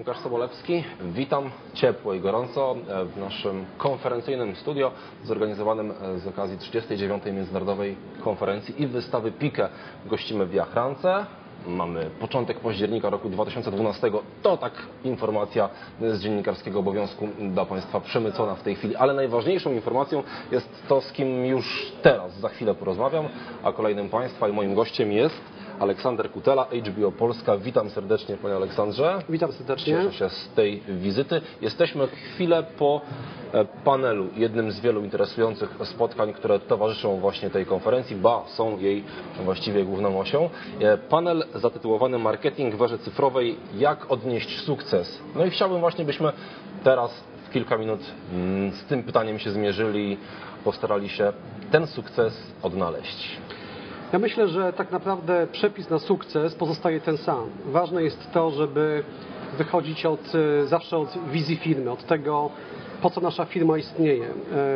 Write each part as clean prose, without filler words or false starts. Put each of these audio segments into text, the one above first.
Łukasz Sobolewski, witam ciepło i gorąco w naszym konferencyjnym studio zorganizowanym z okazji 39. Międzynarodowej Konferencji i Wystawy PIKE. Gościmy w Jachrance. Mamy początek października roku 2012. To tak informacja z dziennikarskiego obowiązku dla Państwa przemycona w tej chwili. Ale najważniejszą informacją jest to, z kim już teraz, za chwilę porozmawiam. A kolejnym Państwa i moim gościem jest Aleksander Kutela, HBO Polska. Witam serdecznie, panie Aleksandrze. Witam serdecznie. Cieszę się z tej wizyty. Jesteśmy chwilę po panelu, jednym z wielu interesujących spotkań, które towarzyszą właśnie tej konferencji, są jej właściwie główną osią. Panel zatytułowany Marketing w erze cyfrowej. Jak odnieść sukces? No i chciałbym właśnie, byśmy teraz w kilka minut z tym pytaniem się zmierzyli i postarali się ten sukces odnaleźć. Ja myślę, że tak naprawdę przepis na sukces pozostaje ten sam. Ważne jest to, żeby wychodzić zawsze od wizji firmy, od tego, po co nasza firma istnieje,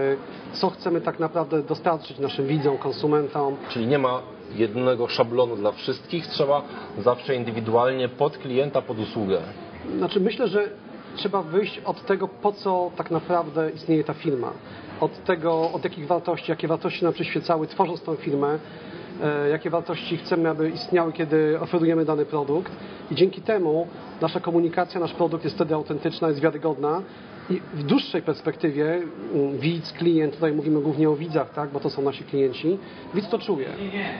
co chcemy tak naprawdę dostarczyć naszym widzom, konsumentom. Czyli nie ma jednego szablonu dla wszystkich, trzeba zawsze indywidualnie pod klienta, pod usługę. Znaczy myślę, że trzeba wyjść od tego, po co tak naprawdę istnieje ta firma, od tego, od jakich wartości, jakie wartości nam przyświecały, tworząc tą firmę, jakie wartości chcemy, aby istniały, kiedy oferujemy dany produkt i dzięki temu nasza komunikacja, nasz produkt jest wtedy autentyczna, jest wiarygodna i w dłuższej perspektywie widz, klient, tutaj mówimy głównie o widzach, tak, bo to są nasi klienci, widz to czuje.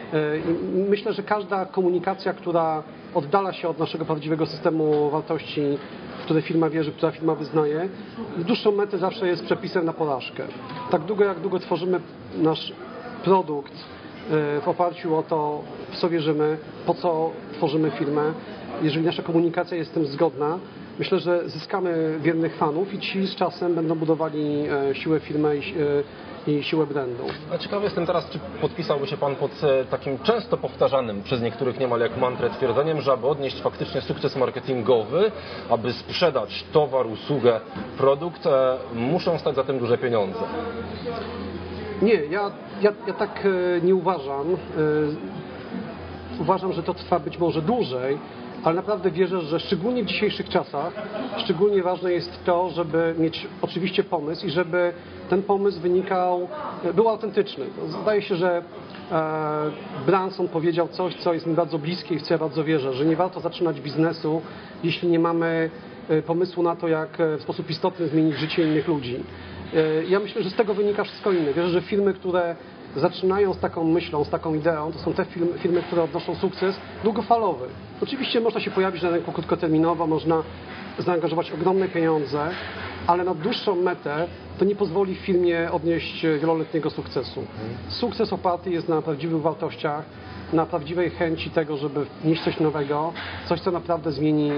I myślę, że każda komunikacja, która oddala się od naszego prawdziwego systemu wartości, w które firma wierzy, która firma wyznaje, w dłuższą metę zawsze jest przepisem na porażkę. Tak długo, jak długo tworzymy nasz produkt w oparciu o to, w co wierzymy, po co tworzymy firmę. Jeżeli nasza komunikacja jest z tym zgodna, myślę, że zyskamy wiernych fanów i ci z czasem będą budowali siłę firmy i siłę brandu. A ciekawy jestem teraz, czy podpisałby się Pan pod takim często powtarzanym przez niektórych niemal jak mantrę twierdzeniem, że aby odnieść faktycznie sukces marketingowy, aby sprzedać towar, usługę, produkt, muszą stać za tym duże pieniądze. Nie, ja tak nie uważam. Uważam, że to trwa być może dłużej, ale naprawdę wierzę, że szczególnie w dzisiejszych czasach, szczególnie ważne jest to, żeby mieć oczywiście pomysł i żeby ten pomysł był autentyczny. Zdaje się, że Branson powiedział coś, co jest mi bardzo bliskie i w co ja bardzo wierzę, że nie warto zaczynać biznesu, jeśli nie mamy pomysłu na to, jak w sposób istotny zmienić życie innych ludzi. Ja myślę, że z tego wynika wszystko inne. Wierzę, że firmy, które zaczynają z taką myślą, z taką ideą, to są te firmy, które odnoszą sukces długofalowy. Oczywiście można się pojawić na rynku krótkoterminowo, można zaangażować ogromne pieniądze, ale na dłuższą metę to nie pozwoli firmie odnieść wieloletniego sukcesu. Sukces oparty jest na prawdziwych wartościach, na prawdziwej chęci tego, żeby wnieść coś nowego, coś, co naprawdę zmieni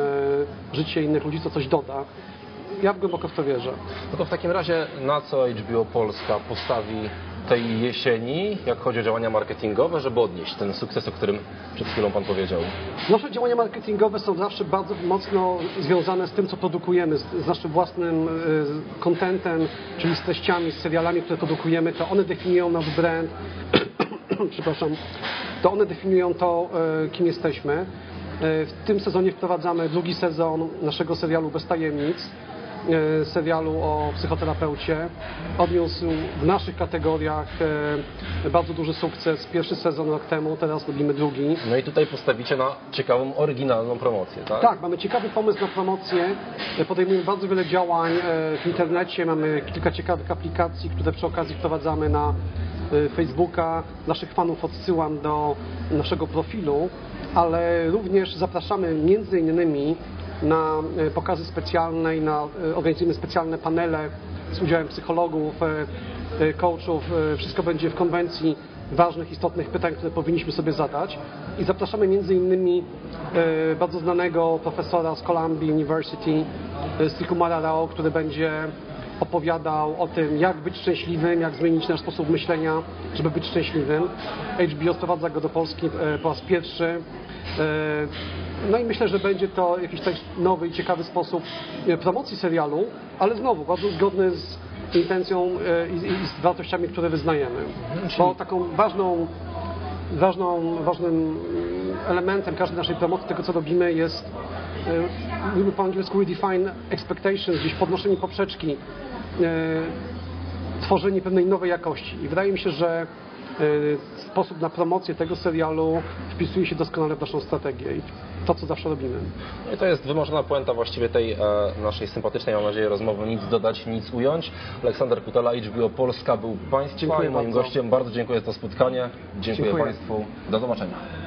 życie innych ludzi, co coś doda. Ja głęboko w to wierzę. No to w takim razie na co HBO Polska postawi tej jesieni, jak chodzi o działania marketingowe, żeby odnieść ten sukces, o którym przed chwilą Pan powiedział? Nasze działania marketingowe są zawsze bardzo mocno związane z tym, co produkujemy, z naszym własnym contentem, czyli z treściami, z serialami, które produkujemy. To one definiują nasz brand, przepraszam, to one definiują to, kim jesteśmy. W tym sezonie wprowadzamy drugi sezon naszego serialu Bez tajemnic, serialu o psychoterapeucie. Odniósł w naszych kategoriach bardzo duży sukces. Pierwszy sezon rok temu, teraz robimy drugi. No i tutaj postawicie na ciekawą, oryginalną promocję, tak? Tak, mamy ciekawy pomysł na promocję. Podejmujemy bardzo wiele działań w internecie. Mamy kilka ciekawych aplikacji, które przy okazji wprowadzamy na Facebooka. Naszych fanów odsyłam do naszego profilu, ale również zapraszamy między innymi na pokazy specjalne i organizujemy specjalne panele z udziałem psychologów, coachów. Wszystko będzie w konwencji ważnych, istotnych pytań, które powinniśmy sobie zadać. I zapraszamy między innymi bardzo znanego profesora z Columbia University, Srikumara Rao, który będzie opowiadał o tym, jak być szczęśliwym, jak zmienić nasz sposób myślenia, żeby być szczęśliwym. HBO sprowadza go do Polski po raz pierwszy. No i myślę, że będzie to jakiś też nowy i ciekawy sposób promocji serialu, ale znowu bardzo zgodny z intencją i z wartościami, które wyznajemy. Bo taką ważnym elementem każdej naszej promocji, tego co robimy, jest mówimy po angielsku redefine expectations, gdzieś podnoszenie poprzeczki, tworzenie pewnej nowej jakości. I wydaje mi się, że sposób na promocję tego serialu wpisuje się doskonale w naszą strategię i to, co zawsze robimy. I to jest wymarzona puenta właściwie tej naszej sympatycznej, mam nadzieję, rozmowy. Nic dodać, nic ująć. Aleksander Kutela, HBO Polska był Państwa Dziękuję i moim bardzo. gościem. Bardzo dziękuję za to spotkanie. Dziękuję Państwu. Do zobaczenia.